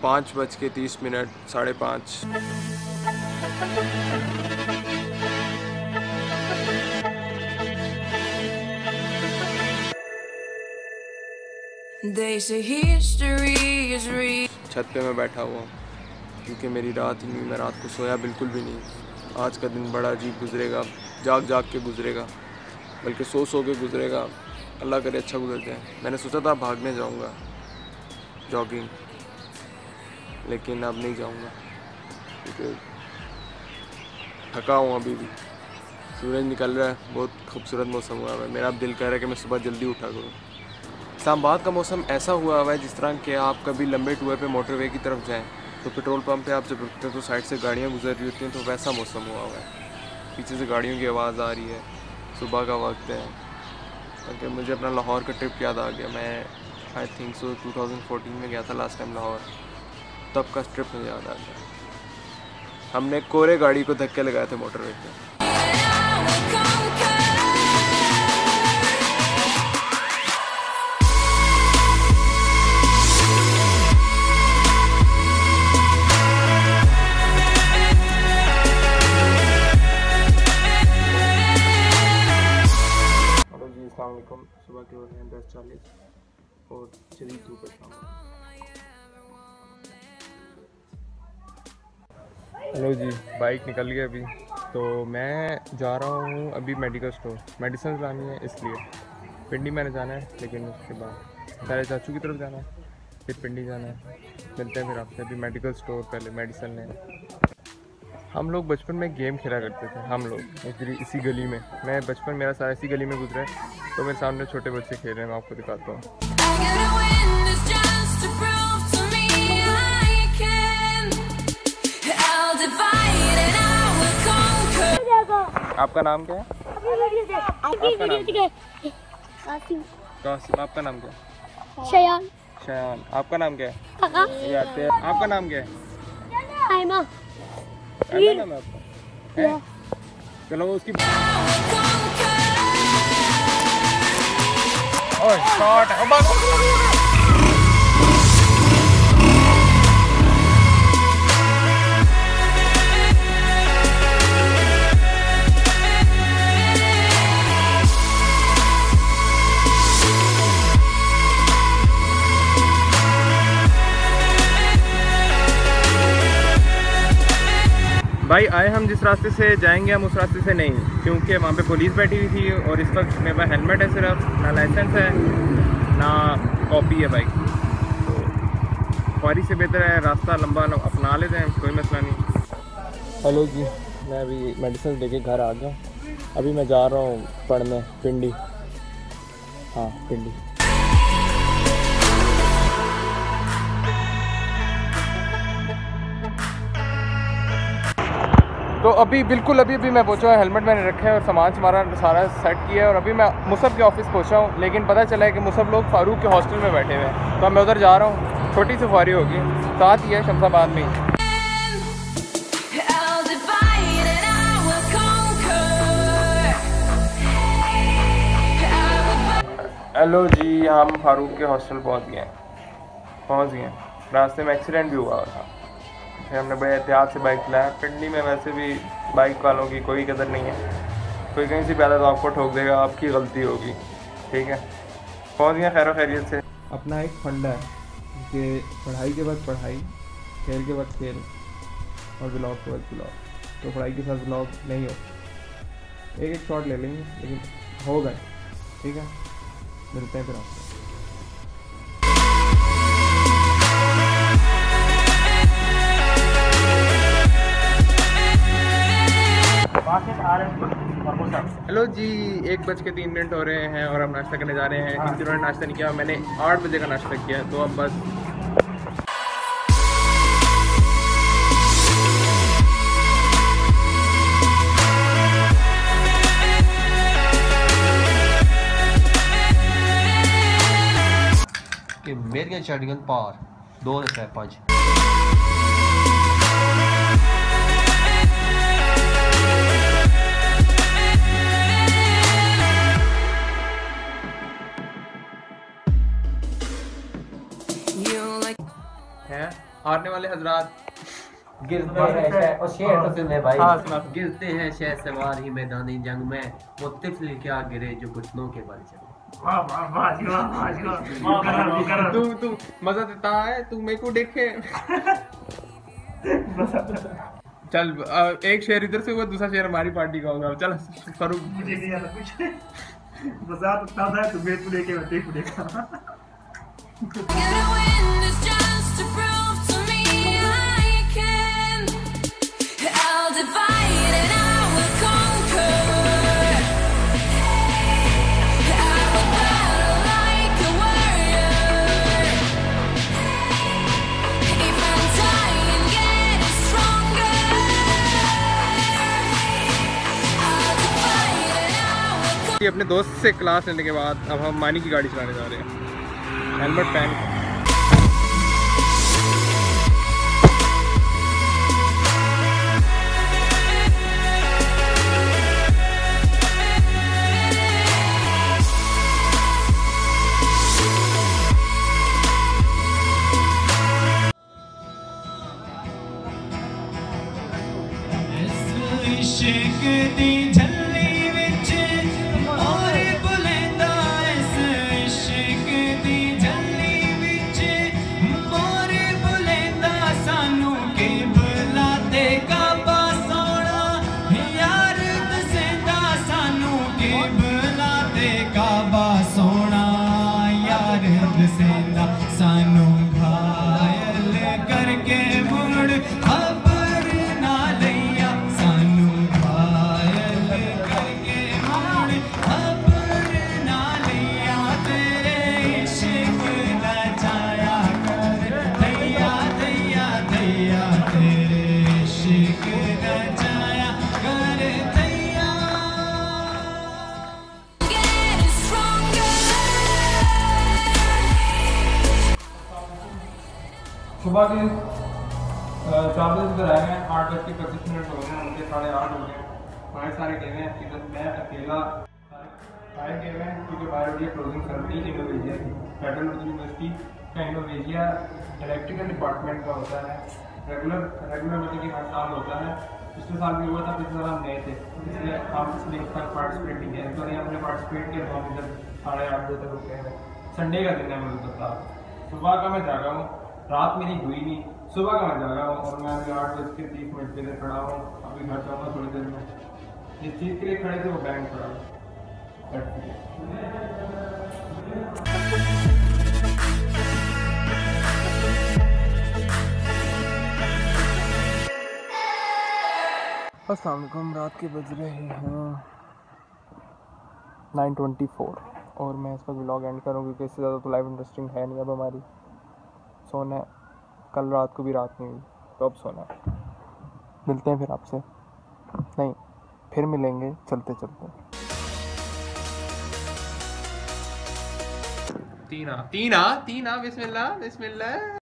5:30 5:30। छत पे मैं बैठा हुआ हूँ क्योंकि मेरी रात ही नहीं, मैं रात को सोया बिल्कुल भी नहीं। आज का दिन बड़ा अजीब गुजरेगा, जाग जाग के गुजरेगा, बल्कि सो सो के गुजरेगा। अल्लाह करे अच्छा गुजर जाए। मैंने सोचा था भागने जाऊँगा, जॉगिंग, लेकिन अब नहीं जाऊँगा क्योंकि थका हूँ अभी भी। सूरज निकल रहा है, बहुत खूबसूरत मौसम हुआ है। मेरा अब दिल कह रहा है कि मैं सुबह जल्दी उठा करूँ। इस्लामाबाद का मौसम ऐसा हुआ है जिस तरह कि आप कभी लंबे टूर पे मोटरवे की तरफ जाएं तो पेट्रोल पंप पे आप जब रुकते हैं तो साइड से गाड़ियाँ गुजर रही होती हैं, तो वैसा मौसम हुआ है। पीछे से गाड़ियों की आवाज़ आ रही है, सुबह का वक्त है। क्योंकि मुझे अपना लाहौर का ट्रिप याद आ गया। मैं आई थिंक सो 2014 में गया था लास्ट टाइम लाहौर, तब का ट्रिप मुझे याद आ गया। हमने कोरे गाड़ी को धक्के लगाए थे मोटरवे पे। सुबह के हो रहे हैं 10:40 और चली धूप है शाम। हेलो जी, बाइक निकल गई अभी, तो मैं जा रहा हूँ अभी मेडिकल स्टोर, मेडिसिन लानी है, इसलिए पिंडी मैंने जाना है। लेकिन उसके बाद पहले चाचू की तरफ जाना है, फिर पिंडी जाना है। मिलते हैं फिर आपसे। अभी मेडिकल स्टोर, पहले मेडिसिन लें। हम लोग बचपन में गेम खेला करते थे, हम लोग इसी गली में। मैं बचपन मेरा सारा इसी गली में गुजरा है, तो मेरे सामने छोटे बच्चे खेल रहे हैं, मैं आपको दिखाता हूँ। आपका नाम क्या है? आपका नाम क्या है? कासिम। आपका नाम क्या है? शयान। शयान। आपका नाम क्या है? आपका नाम क्या है? आयमा। नाम है आपका? चलो उसकी भाई आए हम जिस रास्ते से जाएंगे, हम उस रास्ते से नहीं, क्योंकि वहाँ पे पुलिस बैठी हुई थी और इस वक्त मेरे पास हेलमेट है सिर्फ, ना लाइसेंस है ना कॉपी है बाइक। तो ख्वारी से बेहतर है रास्ता लंबा अपना लेते हैं, कोई मसला नहीं। हेलो जी, मैं अभी मेडिसिन लेके घर आ गया। अभी मैं जा रहा हूँ पढ़ने पिंडी। हाँ, पिंडी। तो अभी मैं पहुंचा हूँ। हेलमेट मैंने रखा है और सामान सारा सेट किया है, और अभी मैं मुसब के ऑफिस पहुंचा हूँ। लेकिन पता चला है कि मुसब लोग फारूक के हॉस्टल में बैठे हुए हैं, तो मैं उधर जा रहा हूँ। छोटी सी ख्वारी होगी, साथ ही है शमशाबाद में ही। हेलो जी, हम फारूक के हॉस्टल पहुँच गए। रास्ते में एक्सीडेंट भी हुआ था, फिर हमने बड़े एहतियात से बाइक चलाया। पिंडी में वैसे भी बाइक वालों की कोई कदर नहीं है, कोई कहीं से प्यादा तो आपको ठोक देगा, आपकी गलती होगी। ठीक है, पहुँच गए खैर खैरियत से। अपना एक फंडा है कि पढ़ाई के बाद पढ़ाई, खेल के बाद खेल और ब्लॉग के बाद ब्लॉग। तो पढ़ाई के साथ ब्लॉग नहीं हो, एक शॉट ले लेंगे, लेकिन हो गए। ठीक है, मिलते हैं फिर आपसे। हेलो जी, 1:03 हो रहे हैं और हम नाश्ता करने जा रहे हैं। इन दिनों ने नाश्ता नहीं किया, मैंने 8 बजे का नाश्ता किया, तो अब बस कि मेरियां चढ़ियां पार 2.5। हैं हारने वाले हजरात। गिरते हैं शह और शेर तो सुन ले भाई। हाँ, सुना। गिरते हैं शह सवार ही मैदानी जंग में, वो तिफल क्या गिरे जो घुटनों के बल चले। तू मजा देता है, तू मेरे को देखे। चल एक शेर इधर से हुआ, दूसरा शेर हमारी पार्टी का होगा। चल फारूक। मुझे नहीं आता कुछ। मजा तो तब है, तू मेरे को लेके मैं तेरे को देखा। अपने दोस्त से क्लास लेने के बाद अब हम मानी की गाड़ी चलाने जा रहे हैं। हेलमेट पहन के। सुबह के 4 बजे इधर आए हैं, 8 बज के 25 मिनट हो गए, उनके 8:30 हो गए। हमारे सारे गए हैं इधर, मैं अकेला सारे गए हैं क्योंकि बायोलॉजी क्लोजिंग करती है इनोवेजिया की। फेडरल यूनिवर्सिटी का इनोवेजिया इलेक्ट्रिकल डिपार्टमेंट का होता है। रेगुलर मतलब कि हर साल होता है। पिछले साल भी हुआ था, पिछले साल हम गए थे, इसलिए हम इसलिए इस साल पार्टिसिपेट नहीं किया। तो हमने पार्टिसिपेट किया तो हम इधर 8:30 बजे तक रुके हैं। संडे का दिन है मुझे पता। सुबह का मैं जागा हूँ, रात मेरी हुई नहीं, सुबह का मैं जागा हूँ और मैं अभी 8:30 पे इधर खड़ा हूँ। अभी घर जाऊँगा थोड़ी देर में। जिस चीज़ के लिए खड़े थे वो बैंक खड़ा हूँ। अस्सलाम वालेकुम। रात के बज रहे हैं 9:24 और मैं इस वक्त व्लॉग एंड करूँ क्योंकि इससे ज़्यादा तो लाइव इंटरेस्टिंग है नहीं। अब हमारी सोना है, कल रात को भी रात नहीं हुई तो अब सोना है। मिलते हैं फिर आपसे, नहीं फिर मिलेंगे चलते चलते। तीना बिस्मिल्लाह बिस्मिल्लाह।